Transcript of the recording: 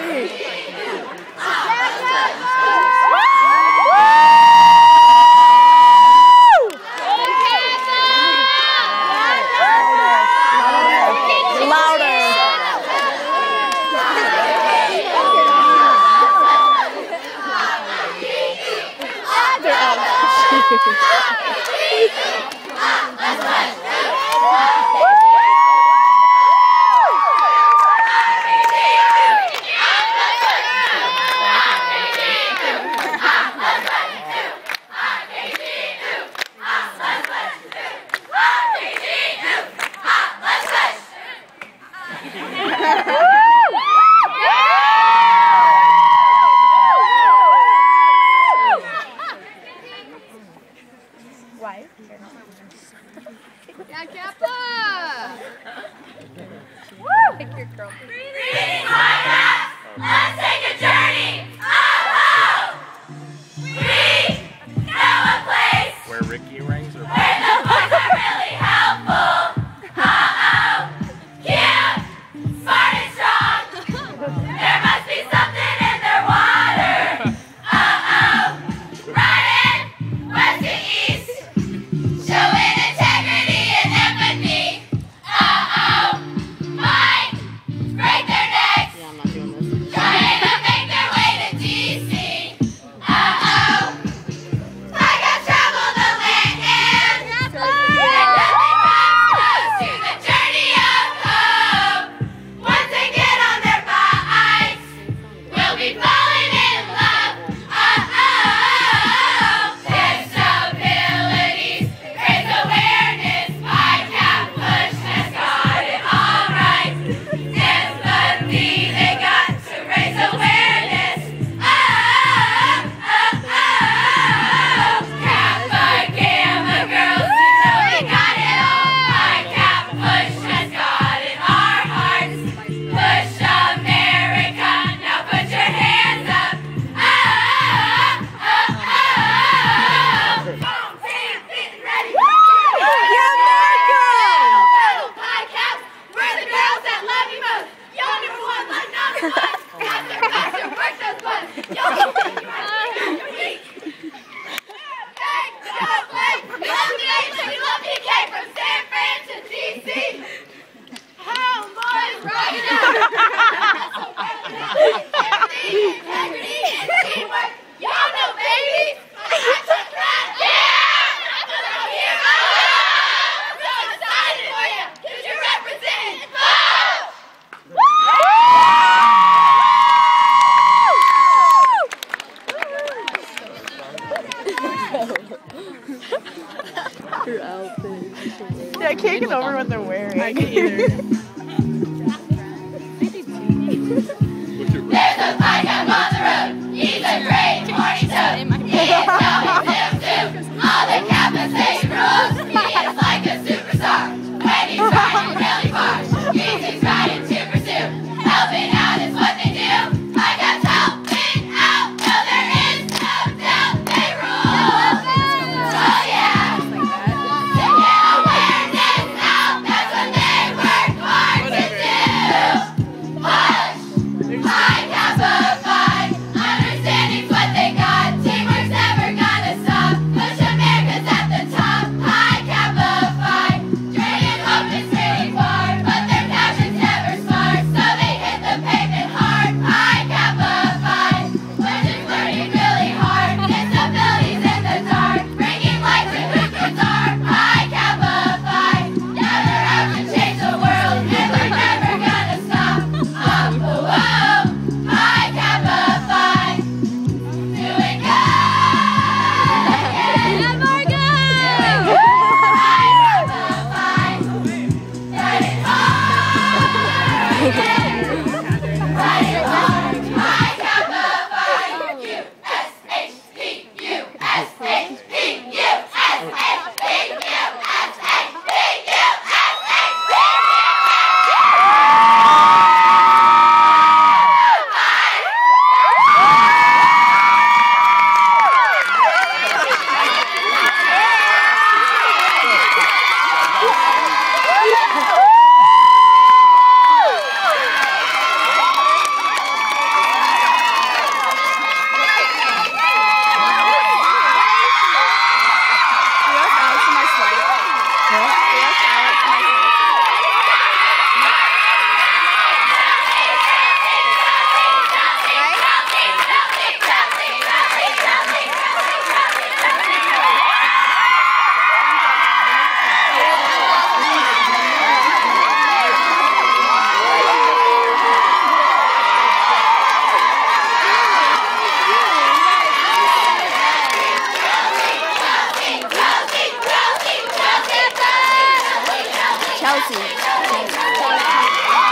Yeah, Kappa! Woo! Pick your girl. Breathing hard up! Let's take a journey! Oh, oh! We know a place where Ricky rings or where the boys are really helpful. Oh, cute, smart and strong. There must be something in their water. Oh, right in, west to east, showing integrity and empathy. Oh, might break their necks. Yeah, I'm not doing this. Trying to make their way to DC. Uh-oh. I got travel the land and nothing comes close to the journey of hope. Once they get on their bikes, we'll be falling in love. Uh-oh. Disabilities, raise awareness. My cat push has got it all right. Empathy, they got to raise awareness. Kappa, Gamma girls, you know we got it all. My cat push has got it, our hearts. Push America, now put your hands up. Team, getting ready. Battle podcast, we're the girls that love you most. Y'all number one, like number one. Pastor, work those buttons. Y'all know what you are. You're Thank God, Blake. Love the H and we love PK from San Fran to DC. Homeboys, rock it out. Integrity and teamwork. Y'all know babies. That's a crap. Yeah! I'm a little hero. I'm so excited for you because you're representing. Your outfit. Yeah, I can't get over what they're wearing. I can't either. There's a bike up on the road. He's a great morning toad. He is going zoom. All the Kappas say rules. He is like a superstar. When he's riding really far, he's riding to pursue. Helping out is what they do. I got helping out. No, there is no doubt they rule. Oh yeah. To get awareness out, that's what they work hard to do. Push. My Kappa fight, understanding's what they got. Teamwork's never gonna stop. Push America's at the top. My Kappa fight, draining hope is pretty far, but their passion's never smart, so they hit the pavement hard. My Kappa fight, pushing learning really hard. Disabilities in the dark, bringing light to who kids are. My Kappa fight, gather out to change the world, and they're never gonna stop. Whoa, my Kappa fight, doing good. Yeah, Margo! My Kappa fight, riding hard. Riding hard, my Kappa fight. U-S-H-P-U, S-H-P-U, S-H-P-U, S-H-P-U, Ready?